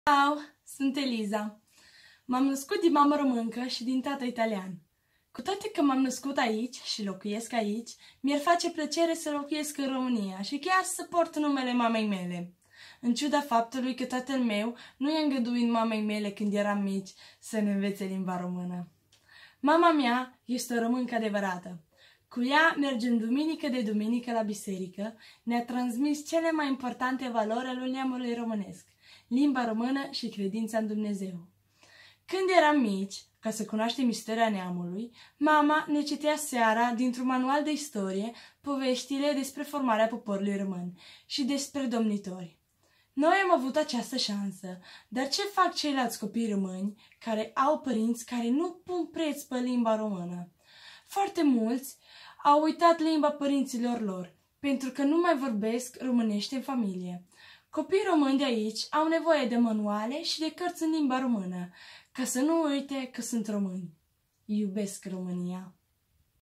Ciao, sunt Eliza. M-am născut din mamă româncă și din tată italian. Cu toate că m-am născut aici și locuiesc aici, mi-ar face plăcere să locuiesc în România și chiar să port numele mamei mele. În ciuda faptului că tatăl meu nu i-a îngăduit mamei mele când eram mici să ne învețe limba română. Mama mea este o româncă adevărată. Cu ea mergem duminică de duminică la biserică, ne-a transmis cele mai importante valori ale neamului românesc, limba română și credința în Dumnezeu. Când eram mici, ca să cunoaștem istoria neamului, mama ne citea seara, dintr-un manual de istorie, poveștile despre formarea poporului român și despre domnitori. Noi am avut această șansă, dar ce fac ceilalți copii români care au părinți care nu pun preț pe limba română? Foarte mulți au uitat limba părinților lor, pentru că nu mai vorbesc românește în familie. Copiii români de aici au nevoie de manuale și de cărți în limba română, ca să nu uite că sunt români. Iubesc România!